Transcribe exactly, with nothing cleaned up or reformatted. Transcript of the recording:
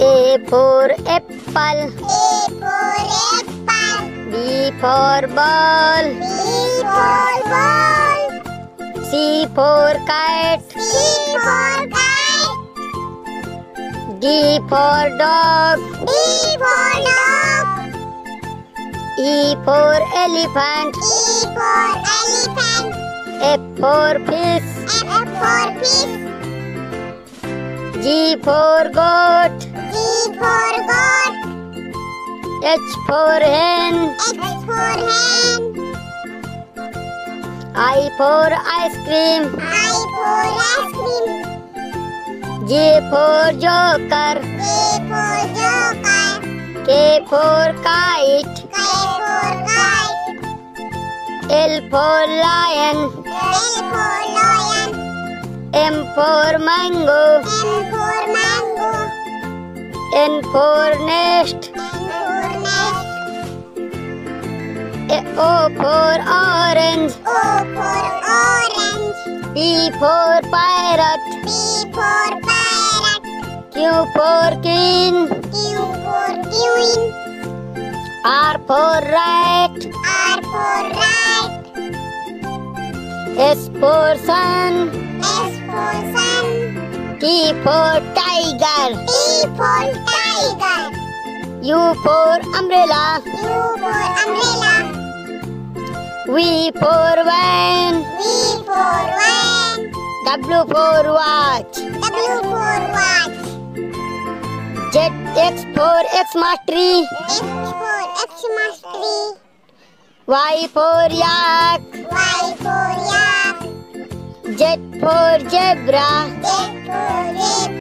A for apple. A for apple. B for ball. B for ball. C for cat. C for kite. D for dog. D for dog. E for elephant. E for elephant. F for fish. F for fish. G for goat. G for goat. H for hen. H for hen. I for ice cream. I for ice cream. J for joker. J for joker. K for kite. K for kite. L for lion. L for lion. M for mango. M for mango. N for nest. N for nest. O for orange. O for orange. P for parrot. P for parrot. Q for queen. Q for queen. R for rat. R for rat. S for sun. S for sun. T for tiger. T for tiger. U for umbrella. U for umbrella. V for van. V for van. W for watch. W for watch. Z X for Xmas tree. X for Xmas tree. Y for yak. Y for yak. Z for zebra. Z for zebra.